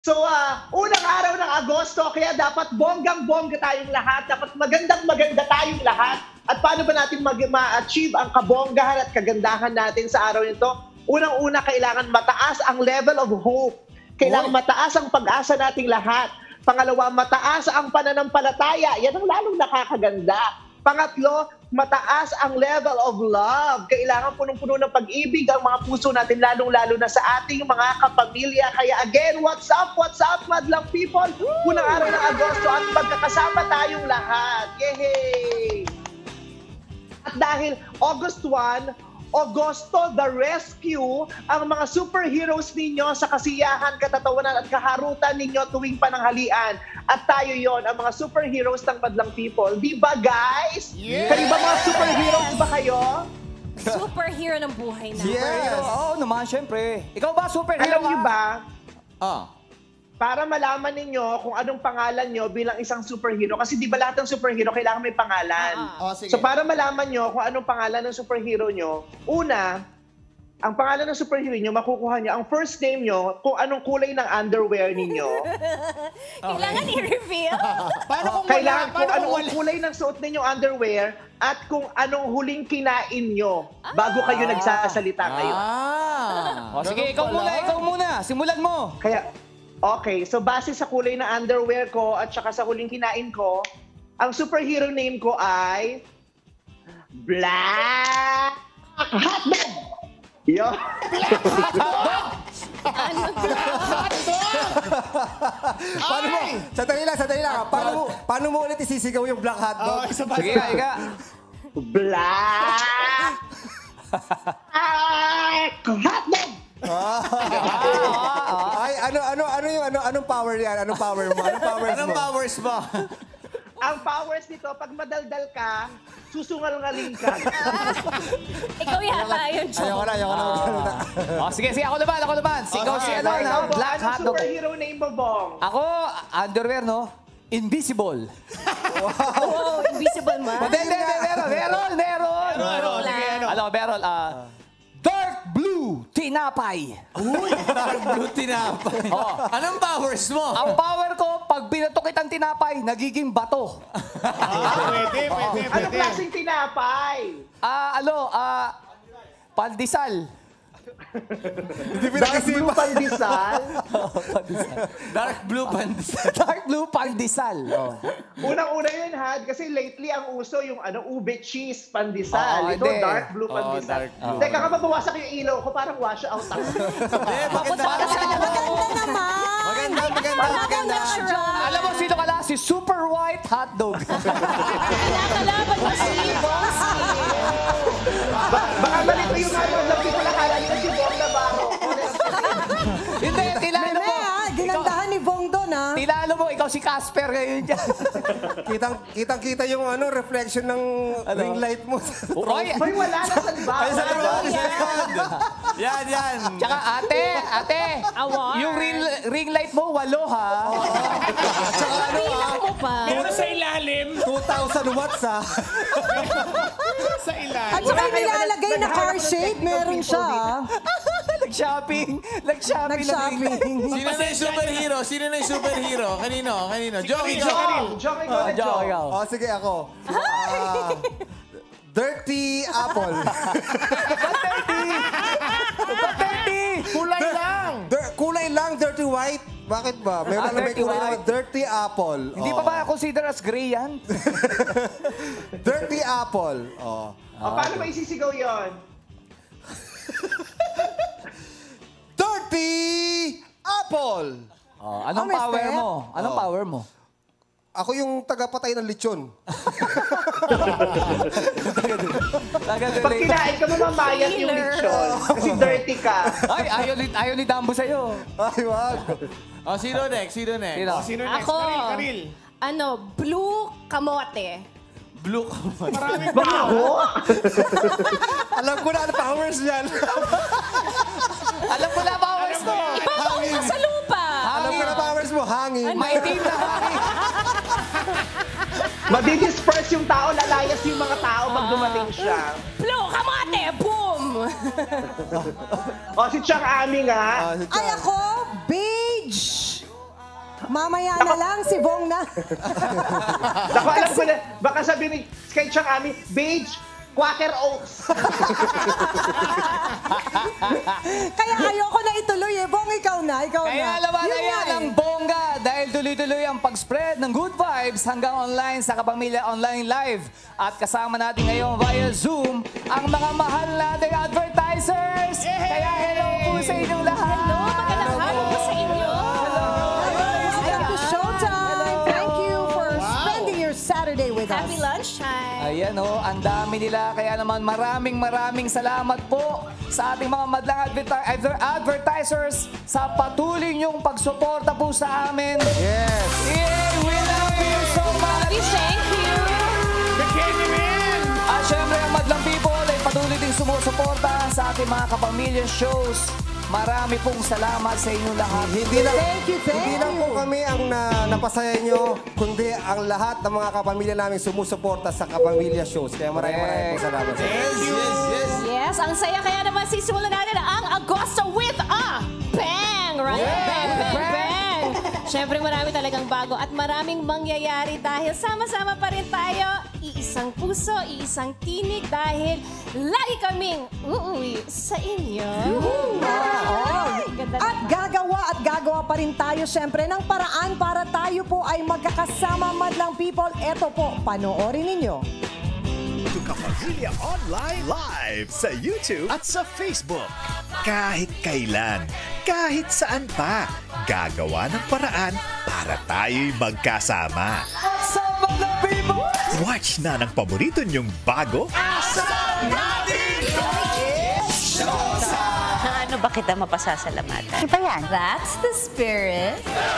So, unang araw ng Agosto, kaya dapat bonggang-bongga tayong lahat. Dapat magandang-maganda tayong lahat. At paano ba natin ma-achieve ang kabonggahan at kagandahan natin sa araw nito? Unang-una, kailangan mataas ang level of hope. Kailangan mataas ang pag-asa nating lahat. Pangalawa, mataas ang pananampalataya. Yan ang lalong nakakaganda. Pangatlo, mataas ang level of love. Kailangan punong-puno ng pag-ibig ang mga puso natin, lalong-lalo na sa ating mga kapamilya. Kaya again, what's up, madlang people? Unang araw ng Agosto at magkakasama tayong lahat. Yehey! At dahil August 1, Agosto the Rescue, ang mga superheroes ninyo sa kasiyahan, katatawanan at kaharutan ninyo tuwing pananghalian. At tayo yon, ang mga superheroes ng madlang people. Di ba, guys? Yes! Kayo ba mga superheroes ba kayo? Superhero ng buhay na. Yes! Oo naman, syempre. Ikaw ba, superhero Alam niyo ba, para malaman ninyo kung anong pangalan nyo bilang isang superhero, kasi di ba lahat ng superhero kailangan may pangalan? Sige. So para malaman nyo kung anong pangalan ng superhero nyo, una, ang pangalan ng superhero nyo, makukuha nyo ang first name nyo, kung anong kulay ng underwear ninyo. Kailangan i-reveal. Paano kung Kailangan kung anong kulay ng suot ninyong underwear at kung anong huling kinain nyo bago kayo nagsasalita ngayon. Sige, ikaw muna. Simulan mo. Kaya, okay, so base sa kulay ng underwear ko at saka sa huling kinain ko, ang superhero name ko ay Black Hotdog! Yo! Paano mo? Sandali lang. Paano mo ulit isisigaw yung black hotdog? Sige, ika. Black Hotdog! Ay, anong power yan? Anong power mo? Anong powers mo? Ang powers nito, pag madaldal ka, susungal-ngaling ka. Ikaw yata yun, Chong. Ayoko na. Sige, ako naman. Sigaw si Black Anong Hotdog. superhero name mo, Bong? Ako, underwear, no? Invisible. Oh, invisible man. Meron. Meron. Dark Blue Tinapay. Dark blue tinapay. Anong powers mo? Ang power ko, pag binato kitang tinapay, nagiging bato. Pwede. Anong klaseng tinapay? Pandesal. Dark blue pandesal? Dark blue pandesal. Dark Blue Pandesal. Unang-una yun, Had, kasi lately ang uso yung ube cheese pandesal. Ito, hindi. dark blue pandesal. Teka, kapag bawasak yung ilaw ko, parang wash out ako. Maganda. Alam mo, sino ka lang? Si Super White Hotdog. Nakalaban mo si Bossy. Baka malito yung mga people akala nila si Bong Navarro. Hindi, tilalo mo. Ginandahan ni Bong doon, ha? Tilalo mo, ikaw si Casper ngayon dyan. Kitang-kita yung reflection ng ring light mo. Oy, Hoy, wala na sa liba. Yan. tsaka ate. Yung ring light mo, 8 ha. Bilang mo pa. Meron sa ilalim. 2,000 watts, ha? Sa ilalim. At saka nilalagay na car shade, meron siya, ha? Nag-shopping na ring. Sino na yung superhero? Kanino? Joke Joke ikaw. Sige, ako. Dirty Apple. Kulay lang, dirty white. Bakit ba? Meron na may kulay na dirty apple. Hindi pa ba consider as gray yan? Dirty apple. Paano ba isisigaw yon? Dirty apple. Anong power mo? Ako yung tagapatay ng lechon. Pag kinain ka, mamamayat yung lechon. Kasi dirty ka. Ay, ayaw ni Dambo sa'yo. Ay, wag. Sino next? Sino? Sino next? Ako, Karil. blue kamote. Blue ka mo. Maraming Baho? Alam ko na ang powers niyan. Alam ko na powers mo. Ibabaw mo sa lupa. Alam ko na powers mo. Hangin. Maitim na hangin. Madidisperse yung tao, lalayas yung mga tao pag dumating siya. Blue kamote. Boom. Si Chang Ami nga. Ay, ako, beige Mamaya na lang, si Bong na. Naku, alam ko na, baka sabihin ni kay Chang Ami, beige, Quaker Oats. Kaya ayoko na ituloy eh. Bong, ikaw na. Kaya laban na Yun yan nga ang bongga dahil tuloy-tuloy ang pag-spread ng good vibes hanggang online sa Kapamilya Online Live. At kasama natin ngayon via Zoom ang mga mahal nating advertisers. Kaya hello po sa inyong lahat. Hello, magandang hapon po sa inyo. Welcome to Showtime. Thank you for spending your Saturday with us. Happy lunchtime. Ayan ang dami nila. Kaya naman maraming salamat po sa ating mga madlang advertisers sa patuloy niyong pagsuporta po sa amin. Yes. Yeah, we love you so much. Thank you. At syempre, ang madlang people ay patuloy ding sumusuporta sa ating mga Kapamilya shows. Marami pong salamat sa inyong lahat. Hindi lang, Thank you. hindi lang po kami ang napasaya nyo, kundi ang lahat ng mga kapamilya namin sumusuporta sa Kapamilya shows. Kaya maraming po salamat sa inyo. Yes, ang saya. Kaya naman sisimulan natin ang Agosto with a bang, right? Bang, bang, bang. Siyempre marami talagang bago at maraming mangyayari dahil sama-sama pa rin tayo. Iisang puso, iisang tinig dahil lagi kaming uuwi sa inyo. Ay, ganda At gagawa pa rin tayo syempre ng paraan para tayo po ay magkakasama madlang people. Eto po, panoorin ninyo. to Kapamilya Online Live sa YouTube at sa Facebook. Kahit kailan, kahit saan pa, gagawa ng paraan para tayo'y magkasama. Sa mga people! Watch na ng paborito niyong bago. Ano ba kita mapasasalamatan? Iba yan. That's the spirit.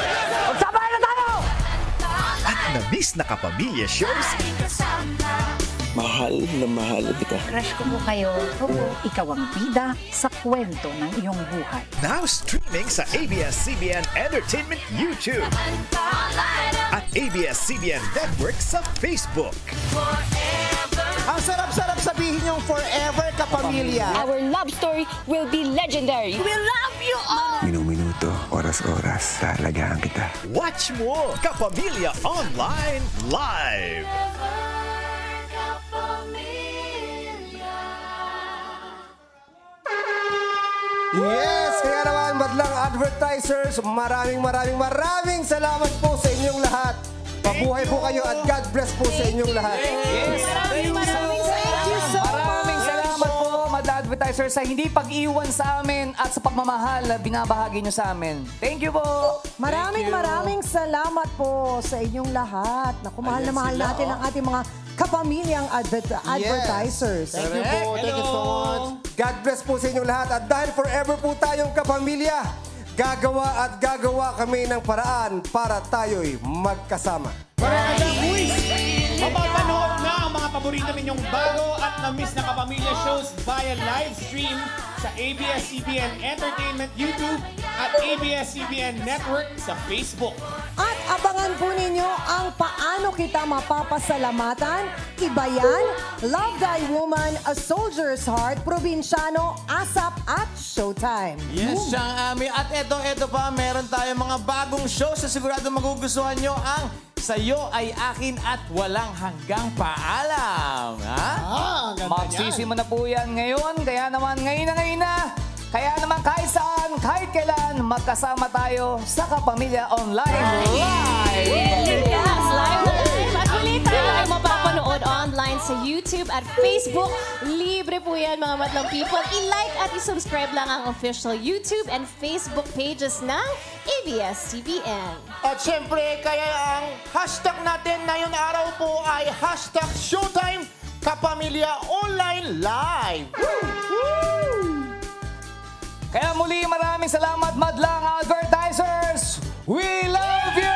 At na-miss na Kapamilya shows. Mahal na mahal kita. Crush ko po kayo. Opo. Ikaw ang bida sa kwento ng iyong buhay. Now streaming sa ABS-CBN Entertainment YouTube. At ABS-CBN Network sa Facebook. Ang sarap-sarap sabihin yung forever Kapamilya. Our love story will be legendary. We love you all. Minuto, oras-oras, talagaan kita. Watch mo Kapamilya Online Live. Yes! Kaya naman, madlang advertisers, maraming salamat po sa inyong lahat. Mabuhay po kayo at God bless po sa inyong lahat. Maraming salamat po, madlang advertisers, sa hindi pag-iwan sa amin at sa pagmamahal na binabahagi nyo sa amin. Thank you po! Maraming salamat po sa inyong lahat. Naku, mahal na mahal natin ang ating mga kapamilyang advertisers. Thank you po. Thank you so much. God bless po sa inyong lahat. At dahil forever po tayong kapamilya, gagawa kami ng paraan para tayo'y magkasama. Magandang quiz! Mapapanood na ang mga paborito ninyong bago at na-miss na Kapamilya shows via live stream sa ABS-CBN Entertainment YouTube at ABS-CBN Network sa Facebook. At abangan po ninyo ang Paano Kita Mapapasalamatan, Iba Yan, Love Thy Woman, A Soldier's Heart, Probinsyano, ASAP at Showtime. Yes, siyang Ami. At eto pa, meron tayong mga bagong shows na sigurado magugustuhan nyo ang Sa'yo ay Akin at Walang Hanggang Paalam. Ha? Magsisimula na po yan ngayon, kaya naman ngayon na. Kaya naman kahit saan, kahit kailan, magkasama tayo sa Kapamilya Online Live! Yes, live na live. At muli tayo ay mapapanood online sa YouTube at Facebook. Libre po yan mga madlang people. I-like at i-subscribe lang ang official YouTube and Facebook pages ng ABS-CBN. At syempre, kaya ang hashtag natin ngayong araw po ay hashtag Showtime Kapamilya Online Live. Kaya muli maraming salamat madlang advertisers! We love you!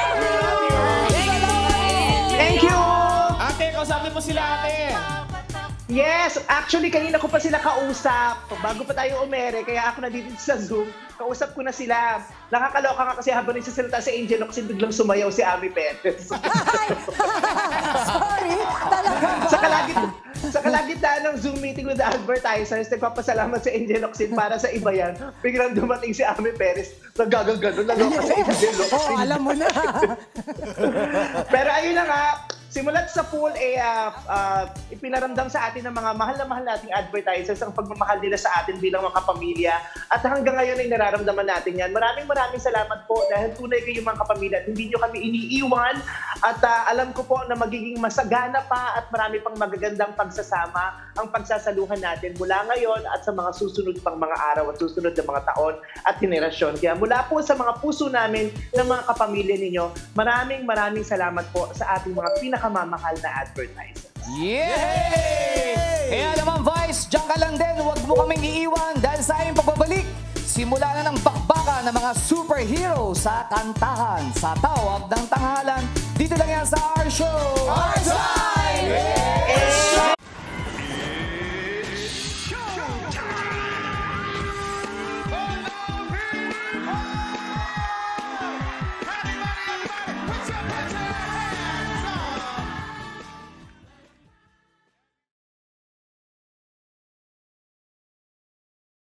Thank you! Ate, kausapin mo sila, ate. Yes, actually kanina ko pa sila kausap. Bago pa tayo umere, kaya ako nandito sa Zoom, kausap ko na sila. Nakakaloka nga kasi habang nagsasalita si Angelo kasi biglang sumayaw si Ami Perez. Sorry, talaga ba? Saka Sa kalagitnaan ng Zoom meeting with the advertisers, nagpapasalamat sa Angel Locsin para sa iba yan. Biglang dumating si Ami Perez, nagagagano, naloka sa Angel Locsin. Alam mo na. Pero ayun na nga, simulat sa pool, ipinaramdam sa atin ng mga mahal na mahal nating advertisers ang pagmamahal nila sa atin bilang mga kapamilya. At hanggang ngayon ay nararamdaman natin yan. Maraming salamat po dahil tunay kayo mga kapamilya at hindi nyo kami iniiwan. At alam ko po na magiging masagana pa at marami pang magagandang pagsasama ang pagsasaluhan natin mula ngayon at sa mga susunod pang mga araw at susunod na mga taon at henerasyon. Kaya mula po sa mga puso namin ng mga kapamilya ninyo, maraming salamat po sa ating mga pinakamamahal na advertisers. Yay! Kaya naman, Vice, diyan ka lang din. Huwag mo kaming iiwan dahil sa aming pagbabalik. Simula na ng bakbakan ng mga superhero sa kantahan, sa tawag ng tanghalan. Dito lang yan sa our show. Our time!